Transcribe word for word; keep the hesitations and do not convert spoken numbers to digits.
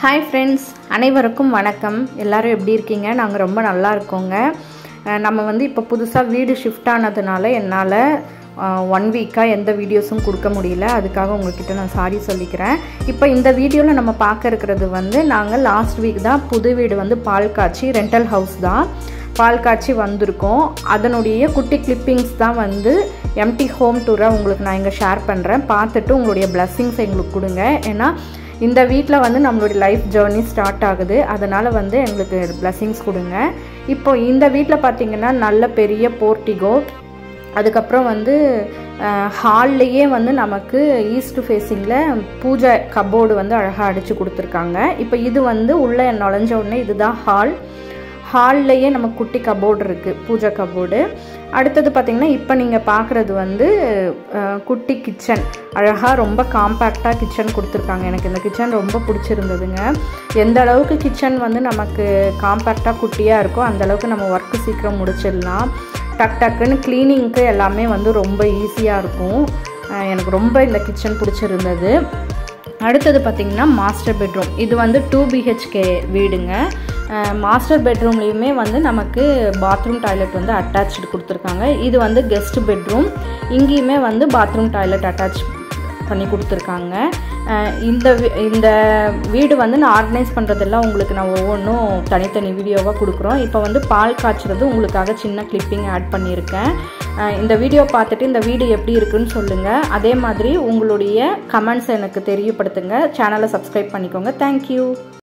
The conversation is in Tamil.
Hi friends, அனைவருக்கும் வணக்கம். எல்லாரும் எப்படி இருக்கீங்க? நாங்க ரொம்ப நல்லா இருக்கோங்க. நம்ம வந்து இப்ப புதுசா வீடு ஷிஃப்ட் ஆனதுனால என்னால one வீக்கா எந்த வீடியோஸும் கொடுக்க முடியல. அதுக்காக உங்ககிட்ட நான் சாரி சொல்லிக்கிறேன். இப்போ இந்த வீடியோல நம்ம பார்க்க இருக்கிறது வந்து நாங்க லாஸ்ட் வீக் தான் புது வீடு வந்து பால் காட்சி ரெண்டல் ஹவுஸ் தான் பால் காட்சி வந்திருக்கோம். அதனுடைய குட்டி கிளிப்பிங்ஸ் தான் வந்து எம்டி ஹோம் டூரை உங்களுக்கு நான் இங்கே ஷேர் பண்ணுறேன். பார்த்துட்டு உங்களுடைய பிளெஸ்ஸிங்ஸ் எங்களுக்கு கொடுங்க. ஏன்னா இந்த வீட்டில் வந்து நம்மளுடைய லைஃப் ஜேர்னி ஸ்டார்ட் ஆகுது. அதனால் வந்து எங்களுக்கு பிளெஸ்ஸிங்ஸ் கொடுங்க. இப்போ இந்த வீட்டில் பார்த்திங்கன்னா நல்ல பெரிய போர்ட்டிகோ, அதுக்கப்புறம் வந்து ஹால்லையே வந்து நமக்கு ஈஸ்ட் ஃபேஸிங்கில் பூஜை கபோர்டு வந்து அழகாக அடித்து கொடுத்துருக்காங்க. இப்போ இது வந்து உள்ளே நுழைஞ்ச உடனே இதுதான் ஹால். ஹால்லையே நமக்கு குட்டி கபோர்டு இருக்குது, பூஜை கபோர்டு. அடுத்தது பார்த்திங்கன்னா இப்போ நீங்கள் பார்க்குறது வந்து குட்டி கிச்சன். அழகாக ரொம்ப காம்பேக்டாக கிச்சன் கொடுத்துருக்காங்க. எனக்கு இந்த கிச்சன் ரொம்ப பிடிச்சிருந்ததுங்க. எந்த அளவுக்கு கிச்சன் வந்து நமக்கு காம்பேக்டாக குட்டியாக இருக்கோ அந்தளவுக்கு நம்ம ஒர்க்கு சீக்கிரம் முடிச்சிடலாம். டக் டக்குன்னு க்ளீனிங்க்கு எல்லாமே வந்து ரொம்ப ஈஸியாக இருக்கும். எனக்கு ரொம்ப இந்த கிச்சன் பிடிச்சிருந்தது. அடுத்தது பார்த்திங்கன்னா மாஸ்டர் பெட்ரூம். இது வந்து டூ பிஹெச்கே வீடுங்க. மாஸ்டர் பெட்ரூம்லேயுமே வந்து நமக்கு பாத்ரூம் டாய்லெட் வந்து அட்டாச்சு கொடுத்துருக்காங்க. இது வந்து கெஸ்ட் பெட்ரூம். இங்கேயுமே வந்து பாத்ரூம் டாய்லெட் அட்டாச் பண்ணி கொடுத்துருக்காங்க. இந்த இந்த வீடு வந்து நான் ஆர்கனைஸ் பண்ணுறதெல்லாம் உங்களுக்கு நான் ஒவ்வொன்றும் தனித்தனி வீடியோவாக கொடுக்குறோம். இப்போ வந்து பால் காய்ச்சறது உங்களுக்காக சின்ன கிளிப்பிங் ஆட் பண்ணியிருக்கேன். இந்த வீடியோ பார்த்துட்டு இந்த வீடு எப்படி இருக்குன்னு சொல்லுங்கள். அதே மாதிரி உங்களுடைய கமெண்ட்ஸ் எனக்கு தெரியப்படுத்துங்க. சேனலை சப்ஸ்கிரைப் பண்ணிக்கோங்க. தேங்க்யூ.